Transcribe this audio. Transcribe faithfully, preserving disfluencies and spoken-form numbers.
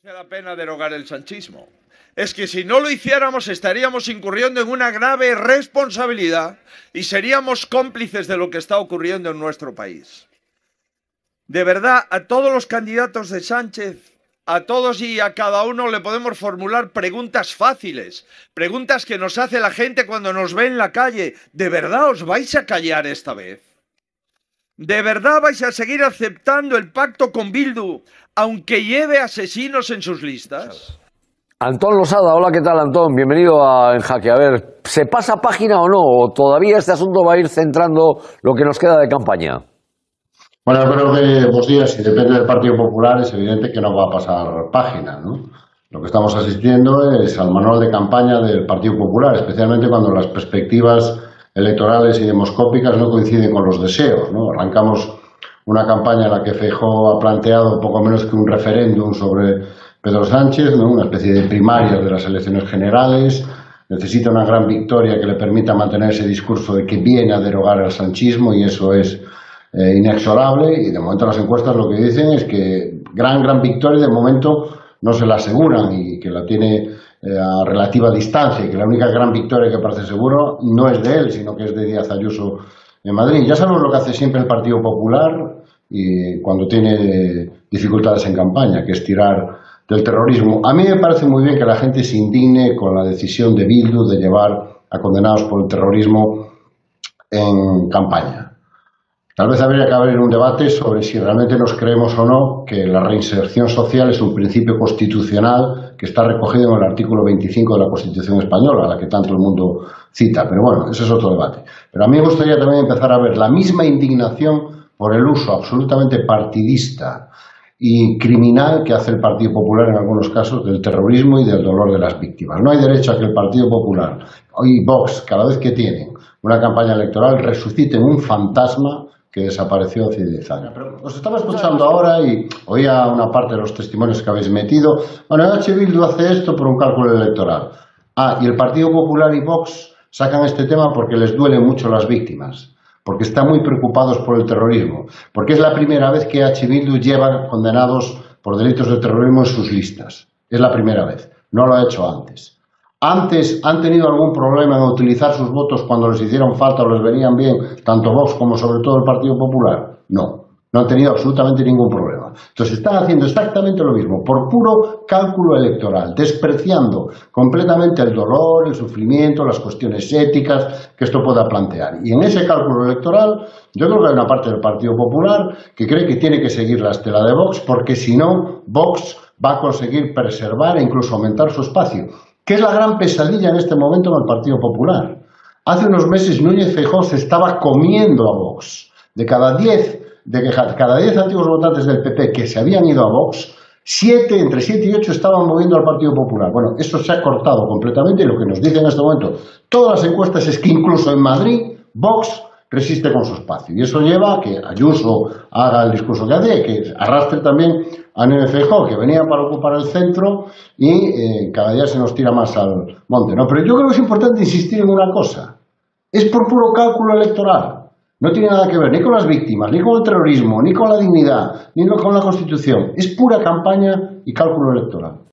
merece la pena derogar el sanchismo. Es que si no lo hiciéramos estaríamos incurriendo en una grave responsabilidad y seríamos cómplices de lo que está ocurriendo en nuestro país. De verdad, a todos los candidatos de Sánchez, a todos y a cada uno le podemos formular preguntas fáciles, preguntas que nos hace la gente cuando nos ve en la calle. ¿De verdad os vais a callar esta vez? ¿De verdad vais a seguir aceptando el pacto con Bildu, aunque lleve asesinos en sus listas? Antón Losada, hola, ¿qué tal, Antón? Bienvenido a En Jaque. A ver, ¿se pasa página o no? ¿O todavía este asunto va a ir centrando lo que nos queda de campaña? Bueno, yo creo que, pues días, si depende del Partido Popular, es evidente que no va a pasar página, ¿no? Lo que estamos asistiendo es al manual de campaña del Partido Popular, especialmente cuando las perspectivas electorales y demoscópicas no coinciden con los deseos, ¿no? Arrancamos una campaña en la que Feijóo ha planteado poco menos que un referéndum sobre Pedro Sánchez, ¿no? Una especie de primarias de las elecciones generales. Necesita una gran victoria que le permita mantener ese discurso de que viene a derogar el sanchismo, y eso es eh, inexorable, y de momento las encuestas lo que dicen es que gran, gran victoria de momento no se la aseguran y que la tiene eh, a relativa distancia, y que la única gran victoria que parece seguro no es de él, sino que es de Díaz Ayuso en Madrid. Ya sabemos lo que hace siempre el Partido Popular y cuando tiene dificultades en campaña, que es tirar del terrorismo. A mí me parece muy bien que la gente se indigne con la decisión de Bildu de llevar a condenados por el terrorismo en campaña. Tal vez habría que abrir un debate sobre si realmente nos creemos o no que la reinserción social es un principio constitucional que está recogido en el artículo veinticinco de la Constitución española, a la que tanto el mundo cita. Pero bueno, ese es otro debate. Pero a mí me gustaría también empezar a ver la misma indignación por el uso absolutamente partidista y criminal que hace el Partido Popular en algunos casos del terrorismo y del dolor de las víctimas. No hay derecho a que el Partido Popular y Vox, cada vez que tienen una campaña electoral, resuciten un fantasma que desapareció hace diez años. Pero os estaba escuchando ahora y oía una parte de los testimonios que habéis metido. Bueno, H. Bildu hace esto por un cálculo electoral. Ah, y el Partido Popular y Vox sacan este tema porque les duelen mucho las víctimas, porque están muy preocupados por el terrorismo, porque es la primera vez que H. Bildu lleva condenados por delitos de terrorismo en sus listas. Es la primera vez, no lo ha hecho antes. ¿Antes han tenido algún problema en utilizar sus votos cuando les hicieron falta o les venían bien, tanto Vox como sobre todo el Partido Popular? No, no han tenido absolutamente ningún problema. Entonces están haciendo exactamente lo mismo, por puro cálculo electoral, despreciando completamente el dolor, el sufrimiento, las cuestiones éticas que esto pueda plantear. Y en ese cálculo electoral, yo creo que hay una parte del Partido Popular que cree que tiene que seguir la estela de Vox, porque si no, Vox va a conseguir preservar e incluso aumentar su espacio, que es la gran pesadilla en este momento en el Partido Popular. Hace unos meses Núñez Feijóo se estaba comiendo a Vox. De cada diez de que cada diez antiguos votantes del P P que se habían ido a Vox, siete, entre siete y ocho estaban moviendo al Partido Popular. Bueno, eso se ha cortado completamente, y lo que nos dicen en este momento todas las encuestas es que incluso en Madrid Vox resiste con su espacio, y eso lleva a que Ayuso haga el discurso que hace, que arrastre también a Núñez Feijóo, que venía para ocupar el centro y eh, cada día se nos tira más al monte, ¿no? Pero yo creo que es importante insistir en una cosa: es por puro cálculo electoral. No tiene nada que ver ni con las víctimas, ni con el terrorismo, ni con la dignidad, ni con la Constitución. Es pura campaña y cálculo electoral.